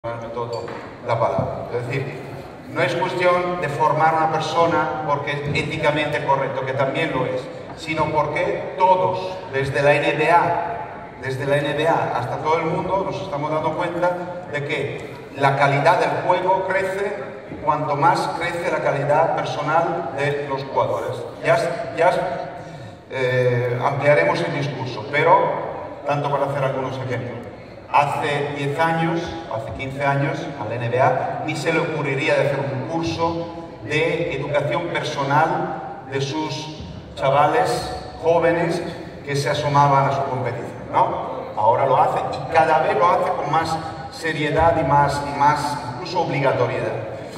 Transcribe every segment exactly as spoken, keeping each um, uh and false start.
todo la palabra. Es decir, no es cuestión de formar a una persona porque es éticamente correcto, que también lo es, sino porque todos, desde la N B A, desde la N B A hasta todo el mundo, nos estamos dando cuenta de que la calidad del juego crece cuanto más crece la calidad personal de los jugadores. Ya, ya eh, ampliaremos el discurso, pero tanto para hacer algunos ejemplos. Hace diez años, hace quince años, a la N B A ni se le ocurriría de hacer un curso de educación personal de sus chavales jóvenes que se asomaban a su competición, ¿no? Ahora lo hace y cada vez lo hace con más seriedad y más, y más incluso obligatoriedad.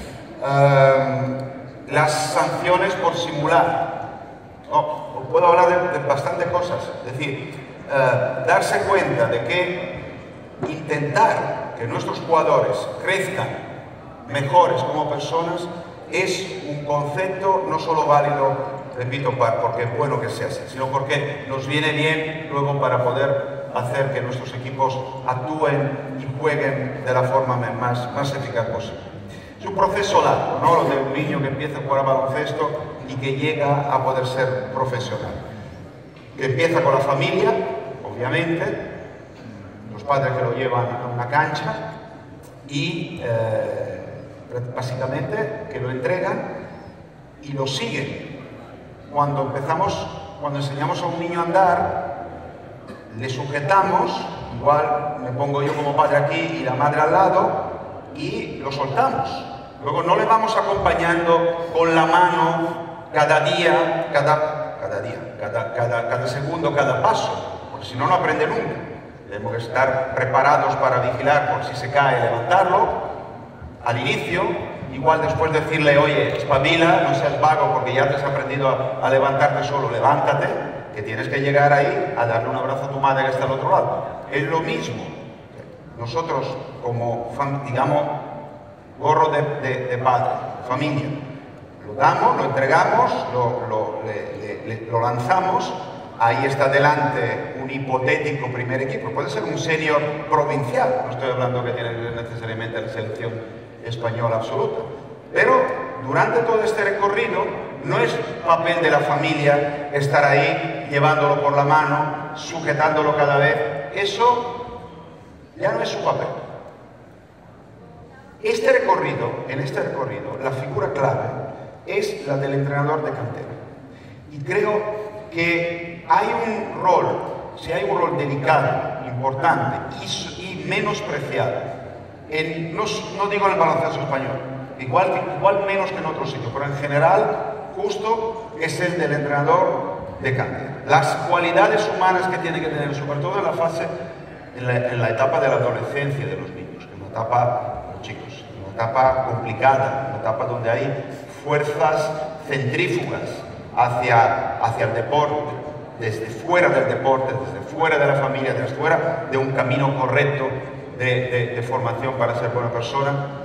Uh, las sanciones por simular. No, os puedo hablar de, de bastantes cosas. Es decir, uh, darse cuenta de que intentar que nuestros jugadores crezcan mejores como personas es un concepto no solo válido, repito, porque es bueno que sea así, sino porque nos viene bien luego para poder hacer que nuestros equipos actúen y jueguen de la forma más, más eficaz posible. Es un proceso largo, ¿no? Lo de un niño que empieza a jugar a baloncesto y que llega a poder ser profesional. Que empieza con la familia, obviamente, los padres que lo llevan a una cancha y eh, básicamente que lo entregan y lo siguen. Cuando empezamos, cuando enseñamos a un niño a andar, le sujetamos, igual me pongo yo como padre aquí y la madre al lado, y lo soltamos. Luego no le vamos acompañando con la mano cada día, cada, cada día, cada, cada, cada segundo, cada paso, porque si no, no aprende nunca. Tenemos que estar preparados para vigilar por si se cae, levantarlo al inicio, igual después decirle, oye, espabila, no seas vago porque ya te has aprendido a, a levantarte solo, levántate, que tienes que llegar ahí a darle un abrazo a tu madre que está al otro lado. Es lo mismo. Nosotros, como, digamos, gorro de, de, de padre, familia, lo damos, lo entregamos, lo, lo, le, le, lo lanzamos. Ahí está delante un hipotético primer equipo, puede ser un senior provincial, no estoy hablando que tiene necesariamente la selección española absoluta, pero durante todo este recorrido no es papel de la familia estar ahí llevándolo por la mano, sujetándolo cada vez, eso ya no es su papel. Este recorrido, en este recorrido, la figura clave es la del entrenador de cantera, y creo que hay un rol, si hay un rol delicado, importante y, y menospreciado, en, no, no digo en el baloncesto español, igual, igual menos que en otros sitios, pero en general justo es el del entrenador de cantera. Las cualidades humanas que tiene que tener, sobre todo en la fase, en la, en la etapa de la adolescencia de los niños, en la etapa de los chicos, en una etapa complicada, en una etapa donde hay fuerzas centrífugas hacia, hacia el deporte, desde fuera del deporte, desde fuera de la familia, desde fuera de un camino correcto de, de, de formación para ser buena persona.